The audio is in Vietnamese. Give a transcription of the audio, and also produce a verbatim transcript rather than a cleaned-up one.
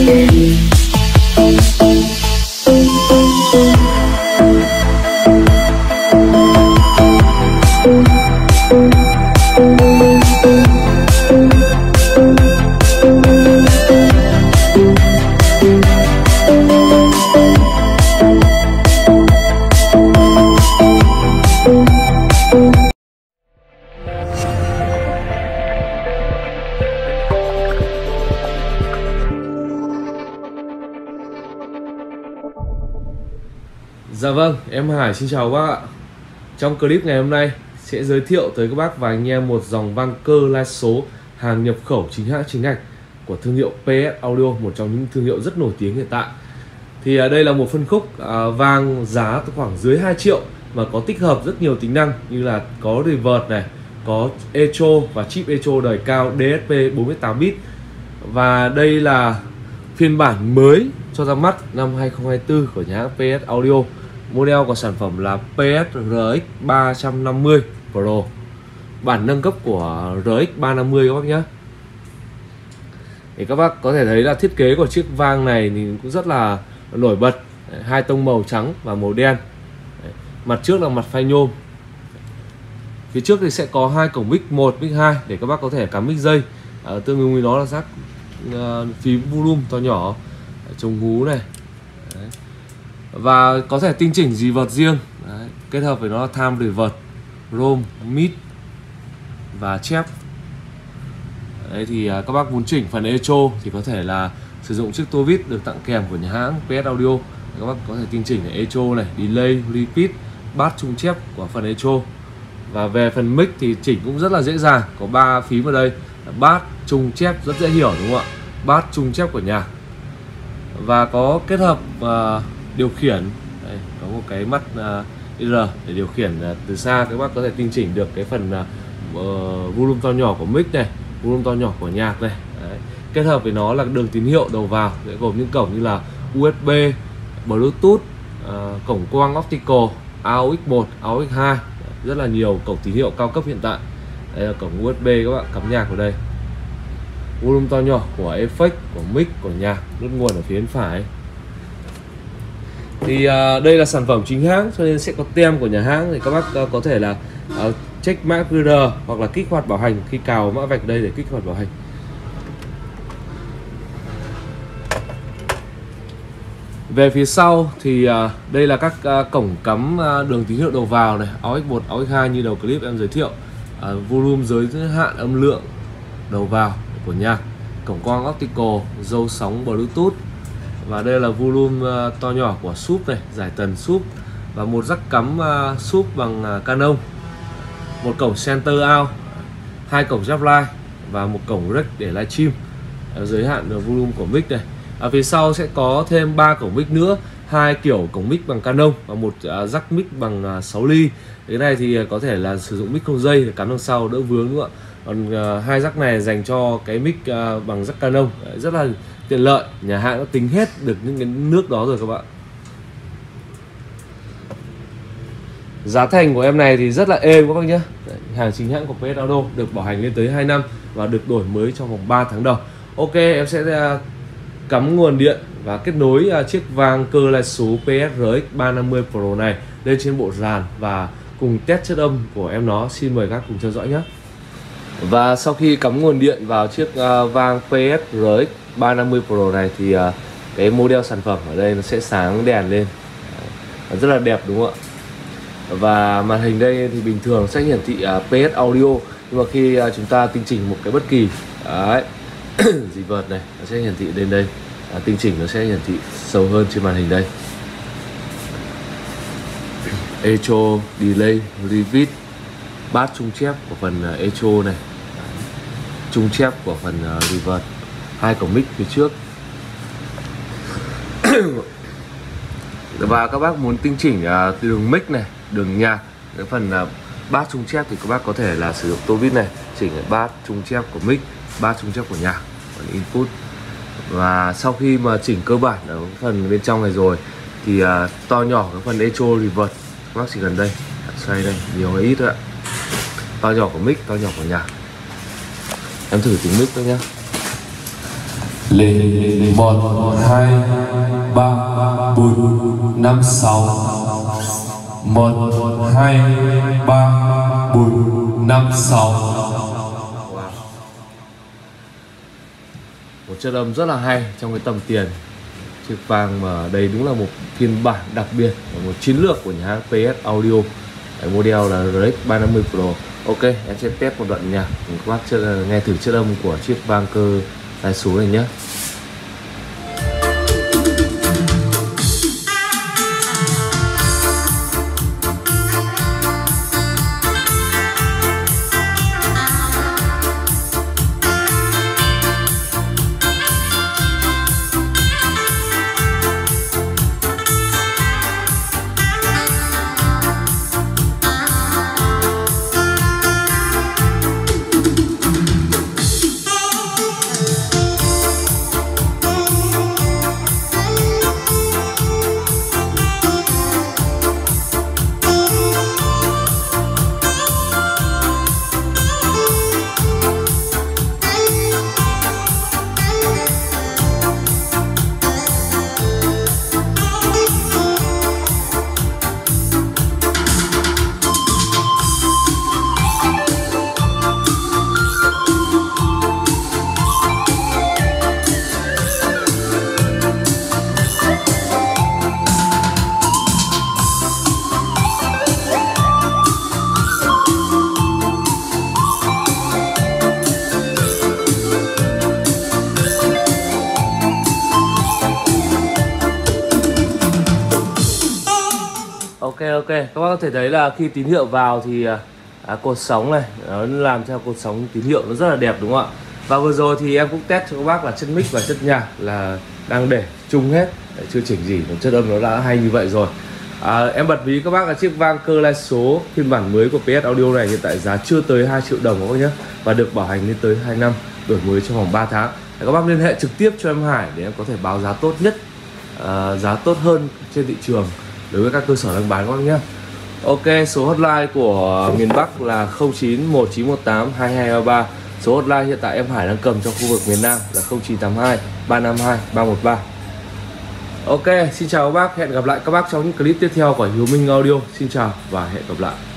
Dạ vâng, em Hải xin chào các bác ạ. Trong clip ngày hôm nay sẽ giới thiệu tới các bác và anh em một dòng vang cơ lai số hàng nhập khẩu chính hãng chính ngạch của thương hiệu pê ét Audio, một trong những thương hiệu rất nổi tiếng hiện tại. Thì ở đây là một phân khúc à, vang giá khoảng dưới hai triệu mà có tích hợp rất nhiều tính năng như là có reverb này, có echo và chip echo đời cao đê ét pê bốn mươi tám bit. Và đây là phiên bản mới cho ra mắt năm hai không hai tư của nhà hãng pê ét Audio. Model của sản phẩm là pê ét rờ ích ba năm mươi Pro, bản nâng cấp của rờ ích ba năm mươi các bác nhé. Thì các bác có thể thấy là thiết kế của chiếc vang này thì cũng rất là nổi bật, hai tông màu trắng và màu đen. Mặt trước là mặt phai nhôm. Phía trước thì sẽ có hai cổng mic một, mic hai để các bác có thể cắm mic dây. À, tương ứng với nó là rắc uh, phím volume to nhỏ, chống hú này. Đấy. Và có thể tinh chỉnh reverb riêng. Đấy. Kết hợp với nó là time reverb, roam, mid và chép. Đấy thì uh, các bác muốn chỉnh phần echo thì có thể là sử dụng chiếc tua vít được tặng kèm của nhà hãng pê ét Audio. Các bác có thể tinh chỉnh echo này, delay, repeat, bass, trung chép của phần echo. Và về phần mic thì chỉnh cũng rất là dễ dàng, có ba phím ở đây, bass, trung chép, rất dễ hiểu đúng không ạ? Bass, trung chép của nhạc. Và có kết hợp uh, điều khiển. Đây, có một cái mắt uh, i rờ để điều khiển uh, từ xa. Các bác có thể tinh chỉnh được cái phần uh, volume to nhỏ của mic này, volume to nhỏ của nhạc này. Đấy. Kết hợp với nó là đường tín hiệu đầu vào sẽ gồm những cổng như là u ét bê, Bluetooth, uh, cổng quang optical, a u ích một, a u ích hai, rất là nhiều cổng tín hiệu cao cấp hiện tại. Đây là cổng u ét bê các bạn cắm nhạc vào đây. Volume to nhỏ của effect, của mic, của nhạc, nút nguồn ở phía bên phải. Thì uh, đây là sản phẩm chính hãng cho nên sẽ có tem của nhà hãng, thì các bác uh, có thể là uh, check mã quy rờ hoặc là kích hoạt bảo hành khi cào mã vạch đây để kích hoạt bảo hành. Về phía sau thì uh, đây là các uh, cổng cắm uh, đường tín hiệu đầu vào này, a u ích một, a u ích hai như đầu clip em giới thiệu. Uh, volume giới hạn âm lượng đầu vào của nhạc, cổng quang optical, dâu sóng Bluetooth. Và đây là volume uh, to nhỏ của sub này, giải tần sub, và một jack cắm uh, sub bằng uh, Canon, một cổng center out, hai cổng jack line và một cổng rec để livestream. Uh, giới hạn uh, volume của mic này. Ở phía sau sẽ có thêm ba cổng mic nữa, hai kiểu cổng mic bằng Canon và một uh, jack mic bằng uh, sáu ly. Cái này thì uh, có thể là sử dụng mic không dây để cắm đằng sau đỡ vướng nữa. Còn uh, hai jack này dành cho cái mic uh, bằng jack Canon. Đấy, rất là tiện lợi, nhà hãng đã tính hết được những cái nước đó rồi các bạn. Giá thành của em này thì rất là êm các bác nhé. Đấy, hàng chính hãng của pê ét Audio, được bảo hành lên tới hai năm và được đổi mới trong vòng ba tháng đầu. Ok, em sẽ uh, cắm nguồn điện và kết nối uh, chiếc vang cơ lai số pê ét rờ ích ba năm mươi Pro này lên trên bộ dàn và cùng test chất âm của em nó. Xin mời các cùng theo dõi nhé. Và sau khi cắm nguồn điện vào chiếc uh, vang pê ét rờ ích ba năm mươi Pro này thì uh, cái model sản phẩm ở đây nó sẽ sáng đèn lên. Đấy, rất là đẹp đúng không ạ? Và màn hình đây thì bình thường sẽ hiển thị uh, pê ét Audio, nhưng mà khi uh, chúng ta tinh chỉnh một cái bất kỳ đấy reverb này nó sẽ hiển thị lên đây, à, tinh chỉnh nó sẽ hiển thị sâu hơn trên màn hình đây. Echo, delay, repeat, bass, trung chép của phần uh, echo này, trung chép của phần uh, reverb, hai cổng mic phía trước. Và các bác muốn tinh chỉnh uh, đường mic này, đường nhạc, cái phần uh, bass, trung chép thì các bác có thể là sử dụng tua vít này chỉnh bass, trung chép của mic, bass, trung chép của nhạc, phần input. Và sau khi mà chỉnh cơ bản ở phần bên trong này rồi thì uh, to nhỏ cái phần echo, reverb các bác chỉ cần đây xoay đây, nhiều hay ít thôi ạ. To nhỏ của mic, to nhỏ của nhạc. Em thử tính mic thôi nhá. Lên, lên, lên. một hai ba bốn năm sáu, một hai ba bốn năm sáu. Một chất âm rất là hay trong cái tầm tiền chiếc vàng, mà đây đúng là một phiên bản đặc biệt và một chiến lược của nhà hãng pê ét Audio. Cái model là rờ ích ba trăm năm mươi Pro. Ok, em sẽ test một đoạn nhạc các bác chơi, nghe thử chất âm của chiếc vang cơ tai số này nhé. Ok ok, các bác có thể thấy là khi tín hiệu vào thì à, cột sóng này nó làm cho cột sóng tín hiệu nó rất là đẹp, đúng không ạ? Và vừa rồi thì em cũng test cho các bác là chất mic và chất nhạc là đang để chung hết, để chưa chỉnh gì, chất âm nó đã hay như vậy rồi. À, em bật ví các bác là chiếc vang cơ lai số phiên bản mới của pê ét Audio này hiện tại giá chưa tới hai triệu đồng các bác nhé, và được bảo hành lên tới hai năm, đổi mới trong vòng ba tháng. Các bác liên hệ trực tiếp cho em Hải để em có thể báo giá tốt nhất, à, giá tốt hơn trên thị trường đối với các cơ sở đang bán các bác nhé. Ok, số hotline của miền Bắc là không chín một chín một tám hai hai ba ba. Số hotline hiện tại em Hải đang cầm trong khu vực miền Nam là không chín tám hai ba năm hai ba một ba. Ok, xin chào các bác, hẹn gặp lại các bác trong những clip tiếp theo của Hiếu Minh Audio. Xin chào và hẹn gặp lại.